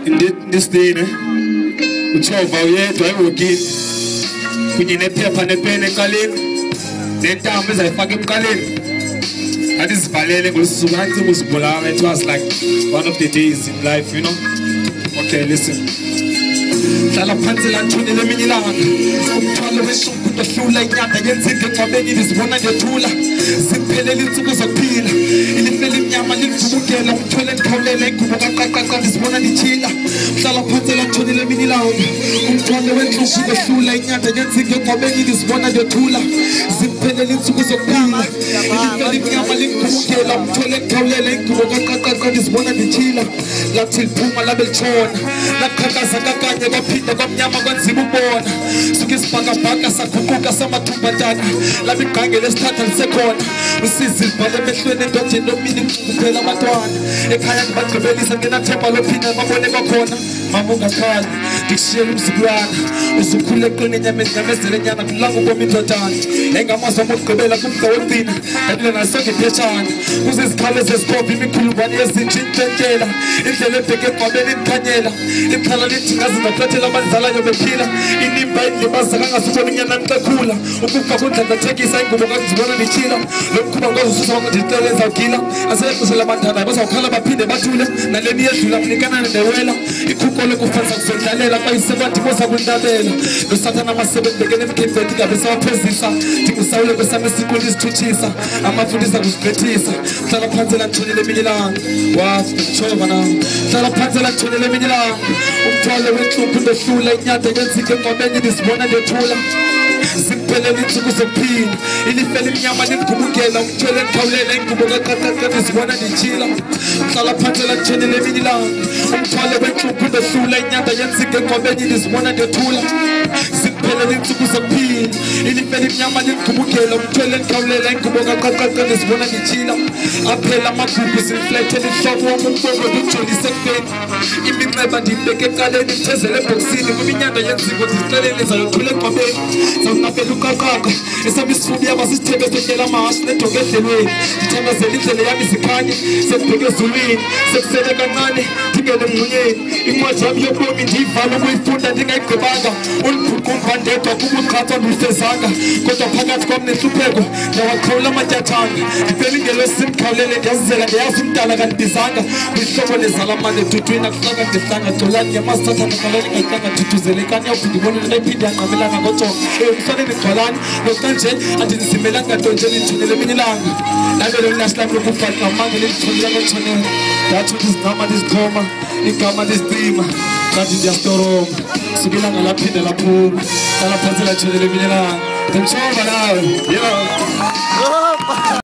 in this day, uchova uyedwa ewogini kunye nephepha nepene eqaleni nentambo ezayifaka emqaleni athi sivalele ngolusuku angithi uzibulala. It was like one of the days in life, you know. Okay, listen. Hlala phansi la nthunile eminye ilanga umthwalo weshungu ndohlula inyanda yenzike engcwabeni lizibona ngethula ziphelele insuku zokuphila ilifele imnyama livukela umthwele ndikhawulela ingubo kaqaqaqa ndizibona ndithila. Hlala phansi la nthunile eminye ilanga umthwalo weshungu ndohlula inyanda yenzike engcwabeni lizibona ngethula ziphelele insuku zokuphila ilifele imnyama livukela umthwele ndikhawulela ingubo kaqaqaqa ndizibona ndithila. Lathi liphuma labe litshona lakhakaza kakanye kwaphinda kwamnyama kwanzima ubona suke isibhakabhaka saguquka samathumbatana labe igqange lesithatha lisekhona usizi libhale emehlweni endodeni nomini kuphela abantwana ekhaya ngibagqibelisa ngenathemba lophinda babone kwakhona. Mama ungakhali ngikushiyela umzukulwana uzukhule eqini enyameni nyamezele nyana kulanga uboma indodana engamazwa amokugqibela kumda wempina yadile nasonke iphetshana kuze izikhalo zezikhopha imikhulungwane yezintsha intshentshela indlela ebheke egqwabeni imkhanyela ikhala lithi ngazi ngaphethela abadlalayo bephila inimba indlibaza kangasubona inyana nixekhula ukufa kundlandathekisa ingubo kakuzibona nitshila lo mkhuba ngozususa wangiditele ezawugila aseyexesela abantwana bazawukhala baphinde bathule naleni yedlula mnikanane newela ikhukole kufanisa kuzodlalela bayisebathi boza kundabela nosathana amasebe ndibekele emkhemfethi ngabe sawaphezisa ndingusawule kwesami isiquli izithuthisa amafundisa kuzigqethisa. Hlala phansi la nthunile eminye ilanga wathi nditshova nam hlala phansi la nthunile eminye ilanga umthwalo wenhluphu ndohlula inyanda yenzike engcwabeni ndizibona ndethula ziphelele insuku zokuphila ilifele imnyama lingubukela umthwele ndikhawulela ingubo kaqaqaqa ndizibona ndithila. Hlala phansi la nthunile eminye ilanga umthwalo wenhluphu ndohlula inyanda yenzike engcwabeni ndizibona ndethula ziphelele insuku zokuphila ilifele imnyama lingubukela umthwele ndikhawulela ingubo kaqaqaqa ndizibona ndithila. Aphela amagugu zimflethela ihlobo womumbongo ndijolise ekufeni iminxeba ndiyibeke eqaleni ndithezele ebhokisini kuminyanda yenziko ndizixelele zayothula egqwabeni zawunqabela uqaqaqa esami isifubi yaba sisithebe sendlela amahashi nedoke edlelweni ndithandazela indlela yami zikhanye sekubheke ezulwini sekusele kancane ndingene emngxunyeni incwadi yami yobomi ndiyivala ukuyifunda ndingayigqibanga ulibhuqumva ndedwa kubuqhathwa ndulifezanga kodwa phakathi kwam nenhlupheko ndawaqhawula amatyathanga ndivele ingelosimkhawulele ndiyazizela ndiyazi umdala kandibizanga kwihlobo lezalamane edudwini akuhlanga ngehlanga gcolani nyamasithathana qalani ngayihlanga ndidudzelekani yawuphi ndibonele nayiphinde yanqabelana ngojongo emhlabeni gcwalani noxa andinzimelanga ntonjeni ndithunele eminye ilanga nabelo linashi lami lokufa ngamanga lindithunela ngotshonela ndathi ndizigama ndizixhoma igama lizicima kanti ndiyasitoroma sukelanga laphinde laphuma hlala phansi latshonele eminye ilanga ndimtshova nawe